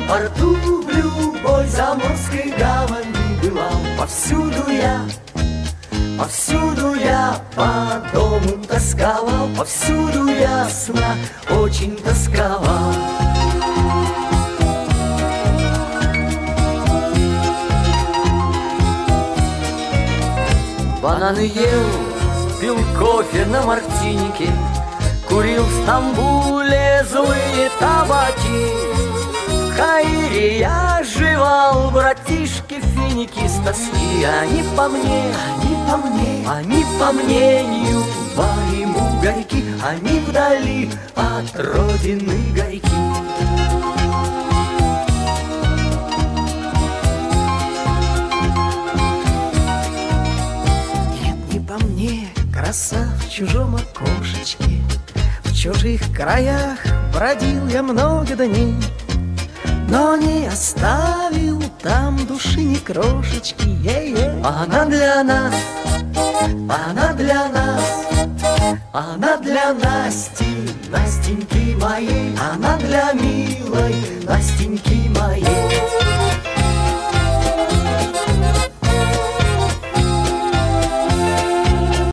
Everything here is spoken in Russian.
порту в любой заморской гавани бывал. Повсюду я по дому тосковал, повсюду ясно очень тосковал. Бананы ел, пил кофе на мартинике, курил в Стамбуле злые табаки. В Каире я жевал, братишки, финики с тоски. Они по мнению моему горьки, они вдали от родины горьки. Краса в чужом окошечке, в чужих краях бродил я много дней, но не оставил там души ни крошечки. Она для нас, она для Насти, Настеньки моей, она для милой Настеньки моей.